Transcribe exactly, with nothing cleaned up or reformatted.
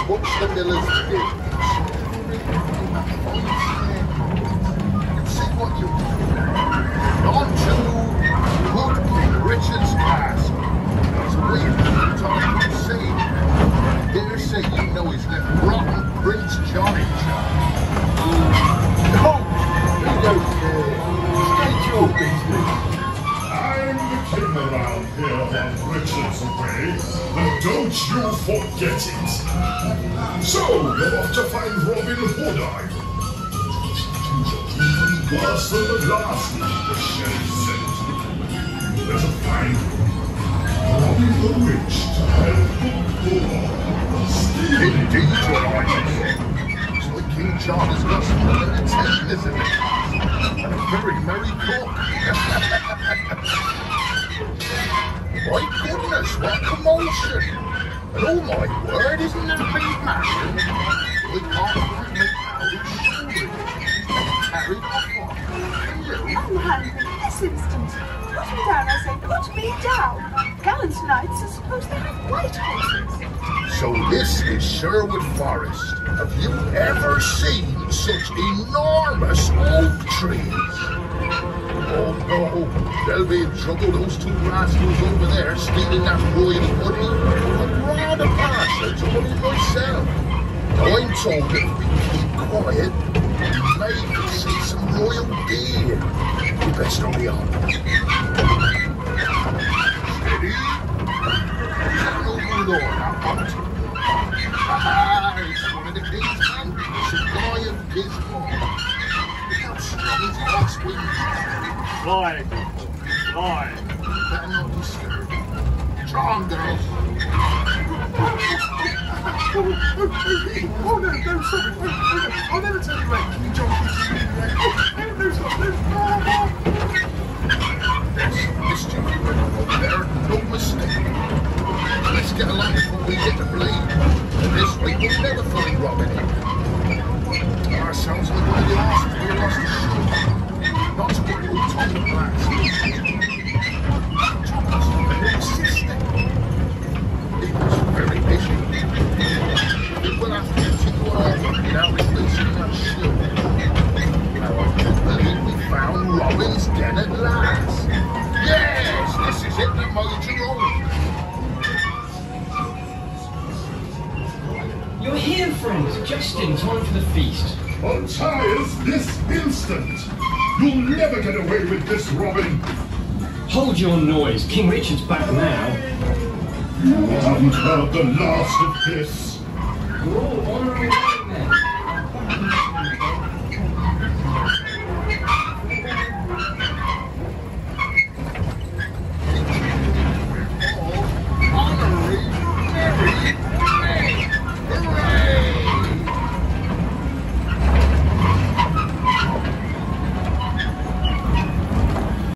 watch the miller's pit. See what you do. On to good King Richard's castle. It's weird that time to see. Dare say you know he's left rotten Prince John in charge. No, you don't care. State your business. I'm the king around here while Richard's away, and don't you forget it. So, you're off to find Robin Hood, are you? Even worse than the last one the sheriff sent. You better find Robin the Rich to help the poor. Indeed, your Highness. Looks like King John has got some entertainers in the castle, and a very merry cook. My goodness, what commotion! And oh my word, isn't that a big man? We can't quite make out who's shooting. He's carried off one. And you? I'm handling this instant. Put me down, I say, put me down. Gallant knights are supposed to have white horses. So this is Sherwood Forest. Have you ever seen such enormous oak trees? Oh no, they'll be in trouble, those two rascals over there stealing that royal money. I'd rather pass than to money myself. Now I'm told if we keep quiet, we may see some royal deer. You best hurry on. Steady. Turn over the door, now hunt. Ah, it's one of the king's men. It's a guy of Gisborne. Look how strong his horse wings are. Fly! Fly! Better not disturb. Draw on, girls. Oh no, no, sorry. Oh, no. I'll never tell you right. You jump into the right. Oh, no, stop, no. There's some mischief going on over there, no mistake. Let's get along before we get the blade. And this way we'll never find Robin. Ah, sounds like one of the horses we lost the show. Not to worry, we'll talk to Blacks. Thomas, very insistent. It was very busy. We will have to continue on without replacing that shoe. Now I do believe we found Robin's den at last. Yes, this is it, the Major Road. You're here, friends, just in time for the feast. Untires this instant! You'll never get away with this, Robin! Hold your noise, King Richard's back now. You haven't heard the last of this! We're all on our way then.